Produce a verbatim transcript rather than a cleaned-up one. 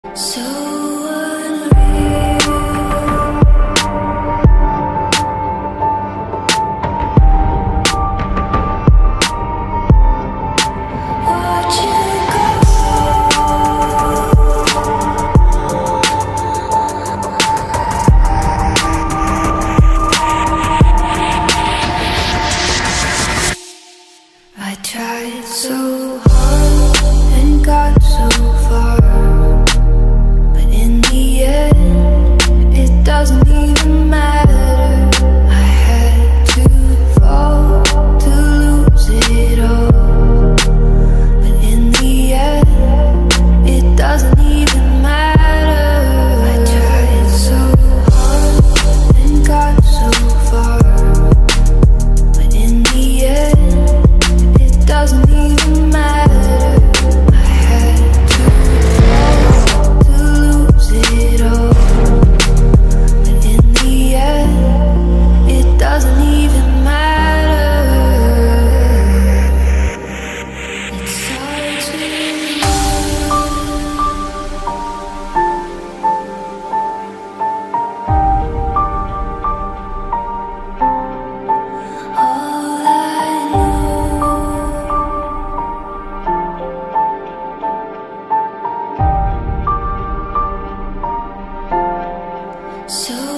So unreal. Watch you I tried so hard and got so far, but in the end, it doesn't even matter. I had to fall to lose it all, but in the end, it doesn't even matter. I tried so hard and got so far, but in the end, it doesn't even matter. I had to fall to lose it all, but in the end, it doesn't even matter. It's hard to all I know. So